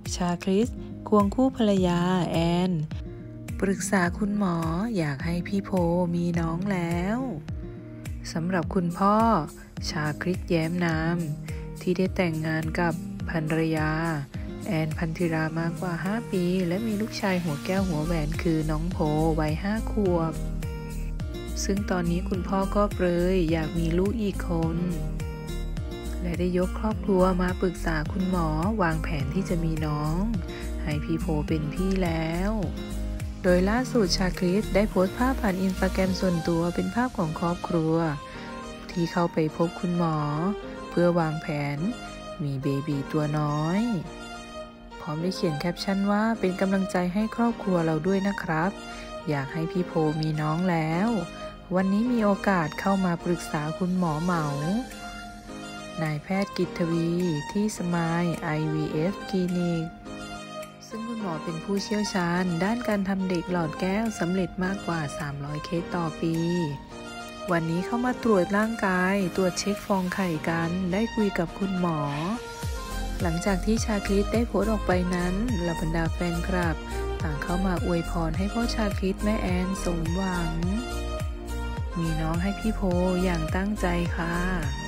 ชาคริสควงคู่ภรรยาแอนปรึกษาคุณหมออยากให้พี่โพมีน้องแล้วสำหรับคุณพ่อชาคริสแย้มนามที่ได้แต่งงานกับภรรยาแอนพันธิรามากกว่า5 ปีและมีลูกชายหัวแก้วหัวแหวนคือน้องโพวัย5 ขวบซึ่งตอนนี้คุณพ่อก็เปรยอยากมีลูกอีกคนและได้ยกครอบครัวมาปรึกษาคุณหมอวางแผนที่จะมีน้องให้พี่โพเป็นพี่แล้วโดยล่าสุดชาคริสได้โพสต์ภาพผ่านอินสตาแกรมส่วนตัวเป็นภาพของครอบครัวที่เข้าไปพบคุณหมอเพื่อวางแผนมีเบบีตัวน้อยพร้อมได้เขียนแคปชั่นว่าเป็นกำลังใจให้ครอบครัวเราด้วยนะครับอยากให้พี่โพมีน้องแล้ววันนี้มีโอกาสเข้ามาปรึกษาคุณหมอเหมานายแพทย์กิตทวีที่สมาย IVF คลินิกซึ่งคุณหมอเป็นผู้เชี่ยวชาญด้านการทำเด็กหลอดแก้วสำเร็จมากกว่า300 เคสต่อปีวันนี้เข้ามาตรวจร่างกายตรวจเช็คฟองไข่กันได้คุยกับคุณหมอหลังจากที่ชาคริสได้โพสต์ออกไปนั้นเหล่าบรรดาแฟนคลับต่างเข้ามาอวยพรให้พ่อชาคริสแม่แอนสมหวังมีน้องให้พี่โพอย่างตั้งใจค่ะ